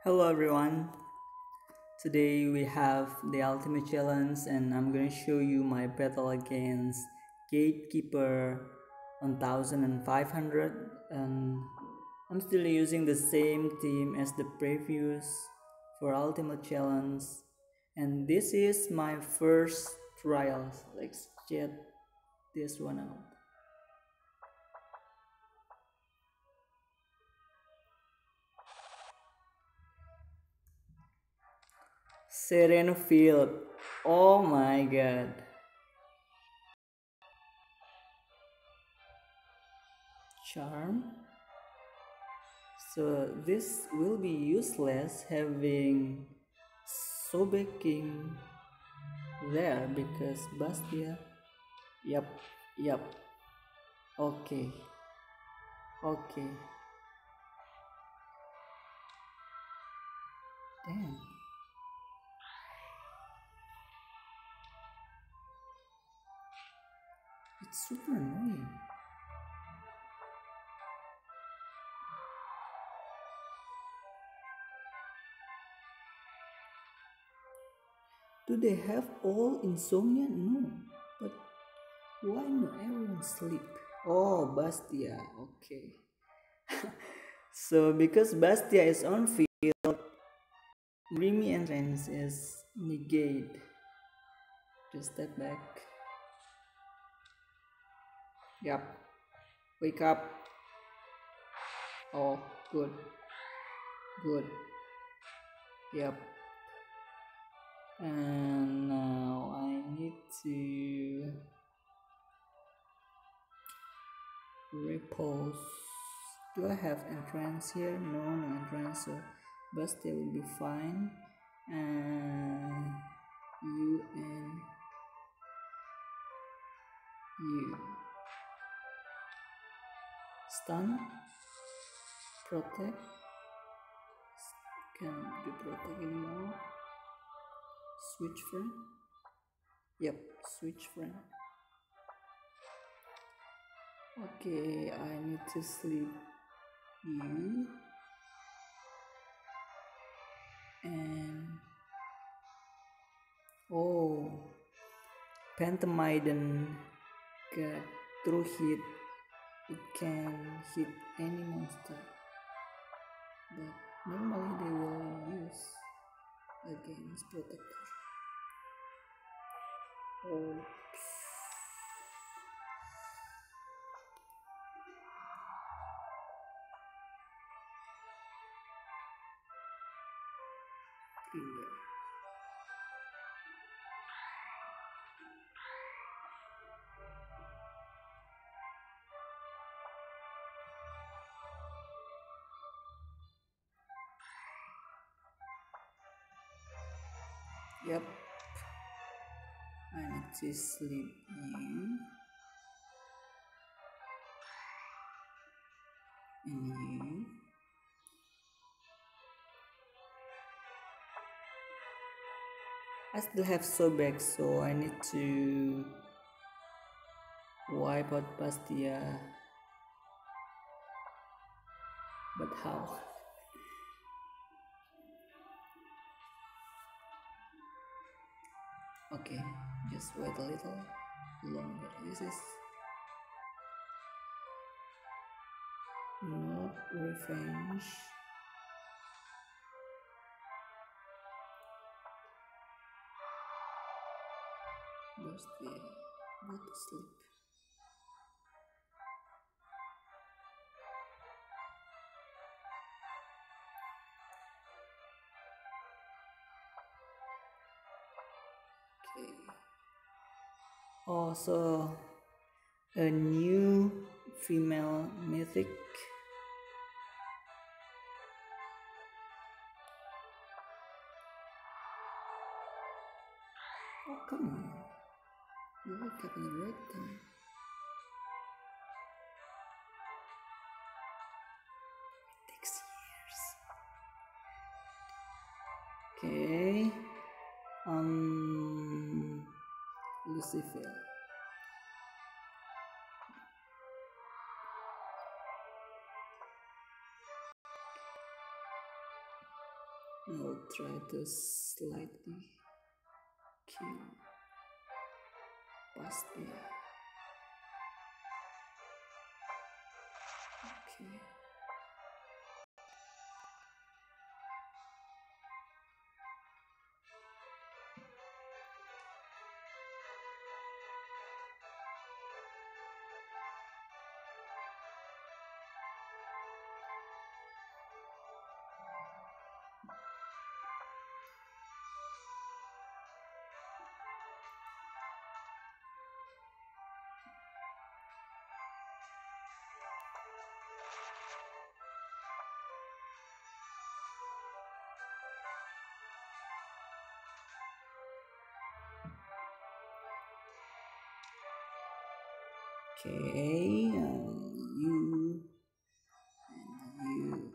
Hello everyone. Today we have the ultimate challenge and I'm going to show you my battle against Gatekeeper 1500 and I'm still using the same team as the previous for ultimate challenge and this is my first trial. Let's check this one out. Sereno Field. Oh my god. Charm. So this will be useless having Sobeking there because Bastia. Yup, yup. Okay, okay. Damn. It's super annoying. Do they have all insomnia? No. But why not everyone sleep? Oh, Bastia. Okay. So because Bastia is on field, Remy entrance is negate. Just step back. Yep. Wake up. Oh, good. Good. Yep. And now I need to repose. Do I have entrance here? No, no entrance. So Bastia will be fine. And you and you. Stun. Protect. Can't be protect anymore. Switch friend. Yep, switch friend. Okay, I need to sleep you and oh, Pentamiden got through hit. It can hit any monster, but normally they will use against protector. Oh. Yep. I need to sleep you and you. I still have Sobek, so I need to wipe out Bastia. But how? Okay, just wait a little longer. This is not revenge. Bastia, go to sleep. Okay. Also, a new female mythic. Oh, come on. You wake up in the right time. It takes years. Okay. Lucifer. I'll try to slightly kill past there. Okay. Okay, you and you.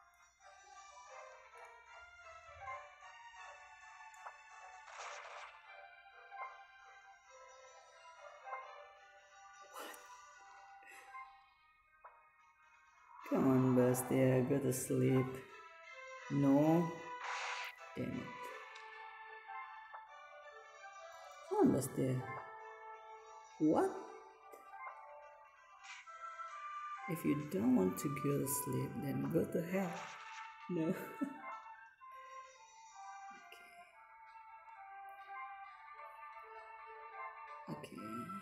Come on, Bastia, go to sleep. No. Damn it. Come on, Bastia. What? If you don't want to go to sleep, then go to hell. No. Okay.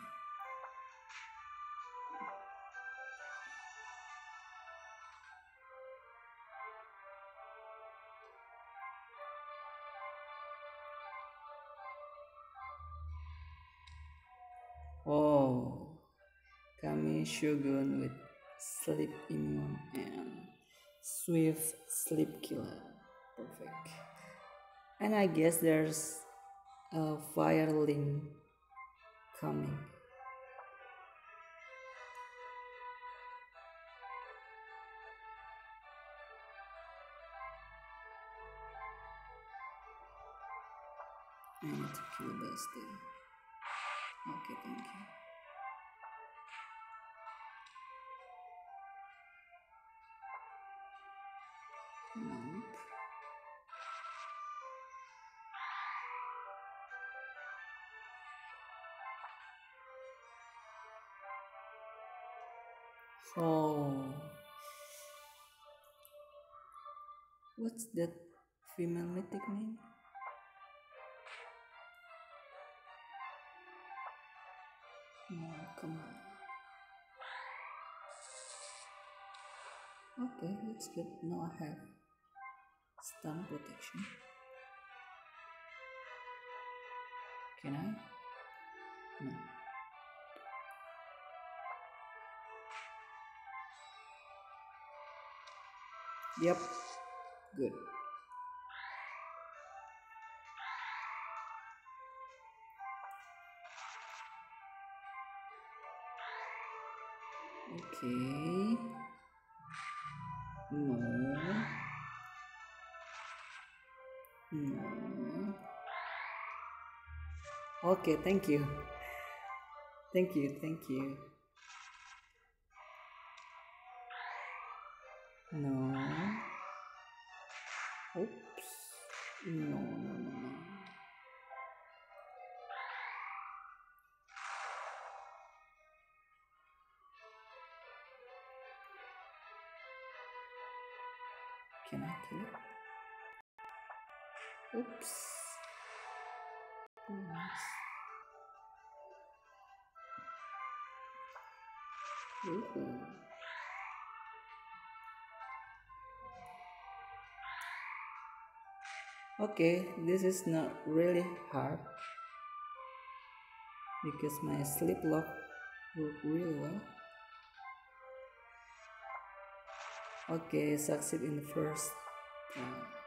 Oh, Kami Shogun with Sleep Immune and Swift Sleep Killer. Perfect. And I guess there's a fire link coming. I need to kill Basti. Okay, thank you. Nope. Oh, what's that female mythic name? Oh, come on. Okay, that's good. Now I have stun protection. Can I? No. Yep. Good. Okay. No. No. Okay, thank you. Thank you, thank you. No. Oops. No, no, no, no. Can I kill it? Oops. Nice. Ooh. Okay, this is not really hard because my sleep lock worked really well. Okay, succeed in the first round.